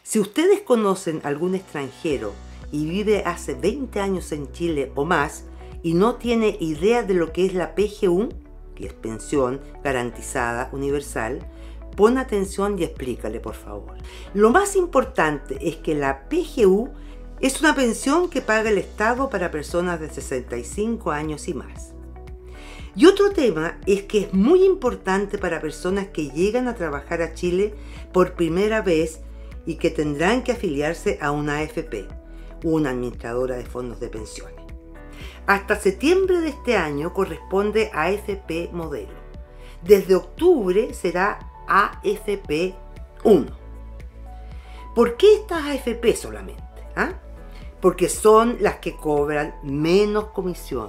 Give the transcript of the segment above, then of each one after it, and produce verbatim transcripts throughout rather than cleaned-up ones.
Si ustedes conocen algún extranjero y vive hace veinte años en Chile o más y no tiene idea de lo que es la P G U, que es Pensión Garantizada Universal, pon atención y explícale, por favor. Lo más importante es que la P G U es una pensión que paga el Estado para personas de sesenta y cinco años y más. Y otro tema es que es muy importante para personas que llegan a trabajar a Chile por primera vez y que tendrán que afiliarse a una A F P, una administradora de fondos de pensiones. Hasta septiembre de este año corresponde a A F P modelo. Desde octubre será A F P uno. ¿Por qué estas A F P solamente? ¿Ah? Porque son las que cobran menos comisión.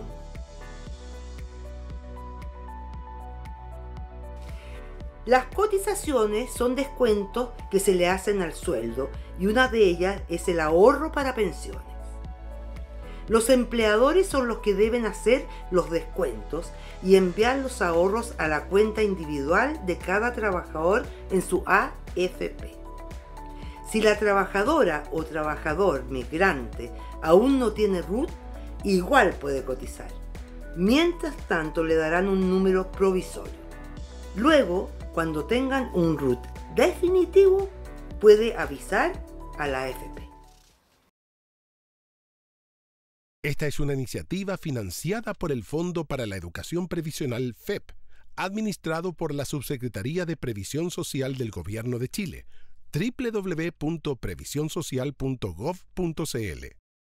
Las cotizaciones son descuentos que se le hacen al sueldo y una de ellas es el ahorro para pensiones. Los empleadores son los que deben hacer los descuentos y enviar los ahorros a la cuenta individual de cada trabajador en su A F P. Si la trabajadora o trabajador migrante aún no tiene R U T, igual puede cotizar. Mientras tanto, le darán un número provisorio. Luego, cuando tengan un R U T definitivo, puede avisar a la A F P. Esta es una iniciativa financiada por el Fondo para la Educación Previsional F E P, administrado por la Subsecretaría de Previsión Social del Gobierno de Chile, doble u doble u doble u punto previsión social punto gov punto c l.